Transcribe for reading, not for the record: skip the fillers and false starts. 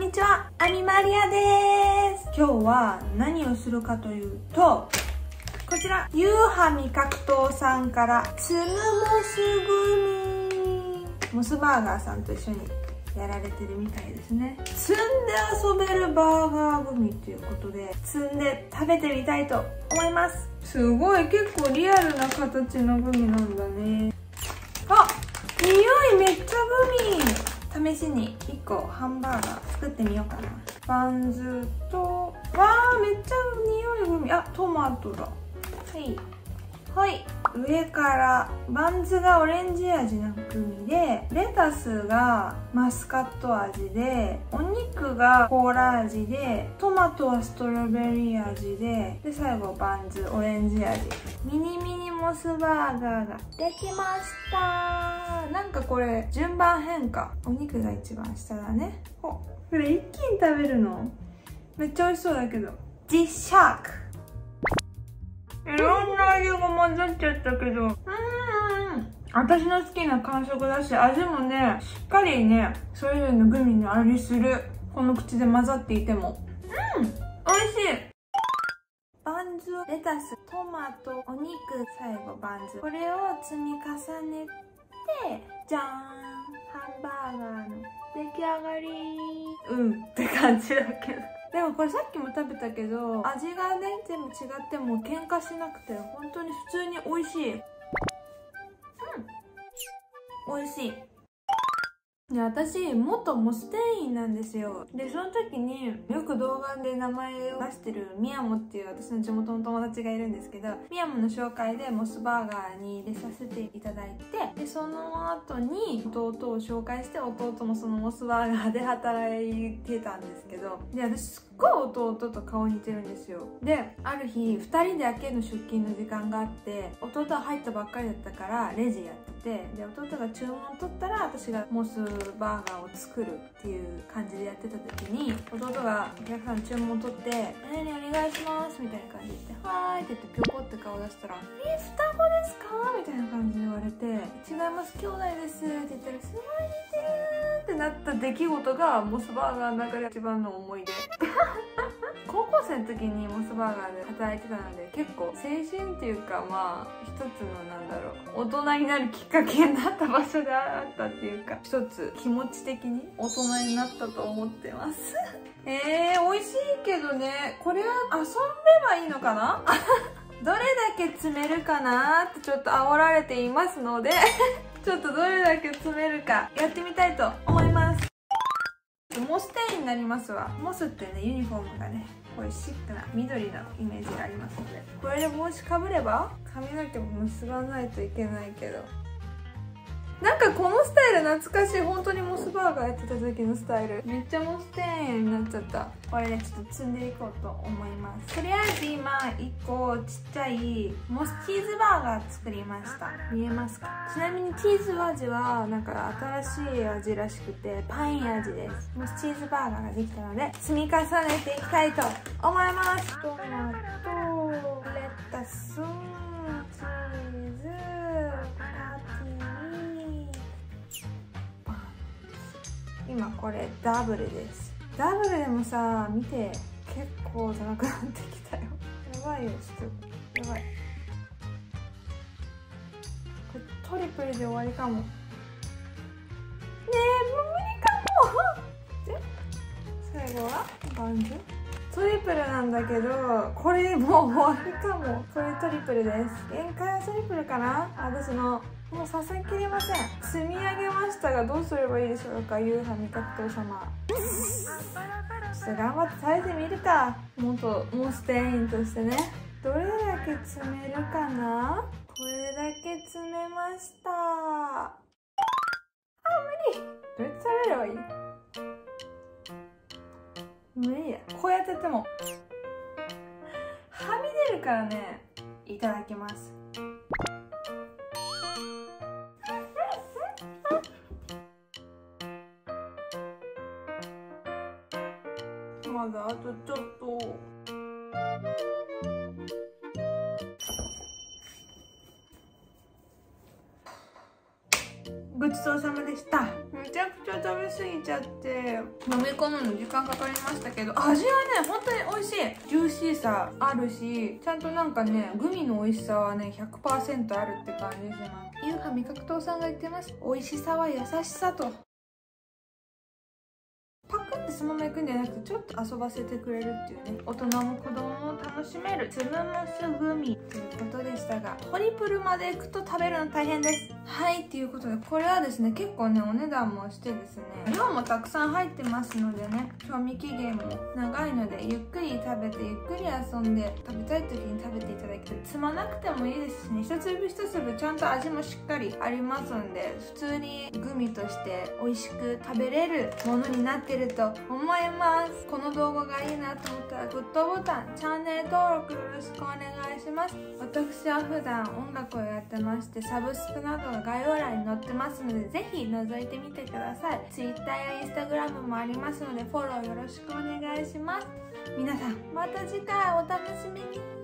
んにちは、アニマリアです。今日は何をするかというと、こちら、ユーハ味覚糖さんからつむモスグミ、モスバーガーさんと一緒にやられてるみたいですね。積んで遊べるバーガーグミということで、積んで食べてみたいと思います。すごい、結構リアルな形のグミなんだね。あ、匂いめっちゃグミ。試しに1個ハンバーガー作ってみようかな。バンズと、わー、めっちゃ匂いグミ。あ、トマトだ。はいはい。上からバンズがオレンジ味のグミで、レタスがマスカット味で、お肉がコーラ味で、トマトはストロベリー味で、最後バンズオレンジ味。ミニミニモスバーガーができました。なんかこれ順番変化。お肉が一番下だね。これ一気に食べるのめっちゃ美味しそうだけど。ジシャーク。いろんな味が混ざっちゃったけど、私の好きな感触だし、味もね、しっかりね、それぞれのグミの味する。この口で混ざっていても。美味しい。バンズ、レタス、トマト、お肉、最後バンズ。これを積み重ねて、じゃーん、ハンバーガーの出来上がり。って感じだけど。でもこれさっきも食べたけど、味がね、全部違っても喧嘩しなくて、本当に普通に美味しい。美味しい。で、私、元モス店員なんですよ。で、その時によく動画で名前を出してるミヤモっていう私の地元の友達がいるんですけど、ミヤモの紹介でモスバーガーに入れさせていただいて、で、その後に弟を紹介して、弟もそのモスバーガーで働いてたんですけど、で、私すっごい弟と顔似てるんですよ。で、ある日、2人だけの出勤の時間があって、弟は入ったばっかりだったからレジやってて、で、弟が注文取ったら私がモスバーガーを作るっていう感じでやってた時に、弟がお客さんの注文を取って「何々お願いします」みたいな感じで言って「はーい」って言ってピョコって顔出したら「双子ですか?」みたいな感じで言われて「違います、兄弟です」って言ったら「すごい似てる」ってなった出来事がモスバーガーの中で一番の思い出。高校生の時にモスバーガーで働いてたので、結構青春っていうか、まあ一つの大人になるきっかけになった場所であったっていうか、一つ気持ち的に大人になったと思ってます美味しいけどね、これは遊んでばいいのかなどれだけ詰めるかなってちょっと煽られていますのでちょっとどれだけ詰めるかやってみたいと思います。モス店員になりますわ。モスってね、ユニフォームがね、こういうシックな緑のイメージがありますので、これで帽子かぶれば髪の毛も結ばないといけないけど、なんかこのスタイル懐かしい。本当にモスバーガーやってた時のスタイル。めっちゃモス店員になっちゃった。これね、ちょっと積んでいこうと思います。とりあえず今1個ちっちゃいモスチーズバーガー作りました。見えますか？ちなみにチーズ味はなんか新しい味らしくてパイン味です。モスチーズバーガーができたので積み重ねていきたいと思います。トマト、レタス、チーズ、今これダブルです。ダブルでもさ、見て結構高くなってきたよ。やばいよ、ちょっとやばい。これトリプルで終わりかも。ねえ、もう無理かもで、最後はバンズ。トリプルなんだけど、これもう終わりかも。これトリプルです。限界はトリプルかな。私のもうさせきれません。積み上げましたが、どうすればいいでしょうか、ユーハ味覚糖様。ちょっと頑張って食べてみるか。元モス店員としてね。どれだけ詰めるかな。これだけ詰めました。あ、無理。どうやって食べればいい？無理や。こうやってやってもはみ出るからね。いただきます。まだあとちょっと。ごちそうさまでした。 めちゃくちゃ食べ過ぎちゃって飲み込むの時間かかりましたけど、味はね本当に美味しい。ジューシーさあるし、ちゃんとなんかねグミの美味しさはね 100% あるって感じします。ユーハ味覚糖さんが言ってます。美味しさは優しさと。パクってそのままいくんじゃなくて、ちょっと遊ばせてくれるっていうね、大人も子供も楽しめるつぶむすグミということでしたが、ホリプルまで行くと食べるの大変です。はい、ということでこれはですね結構ねお値段もしてですね、量もたくさん入ってますのでね、賞味期限も長いのでゆっくり食べてゆっくり遊んで、食べたい時に食べていただける、積まなくてもいいですしね、一粒一粒ちゃんと味もしっかりありますんで、普通にグミとして美味しく食べれるものになってると思います。この動画がいいなと思ったらグッドボタン、チャンネル登録よろしくお願いします。私は普段音楽をやってまして、サブスクなどが概要欄に載ってますので、ぜひ覗いてみてください。 Twitter や Instagram もありますのでフォローよろしくお願いします。皆さんまた次回お楽しみに。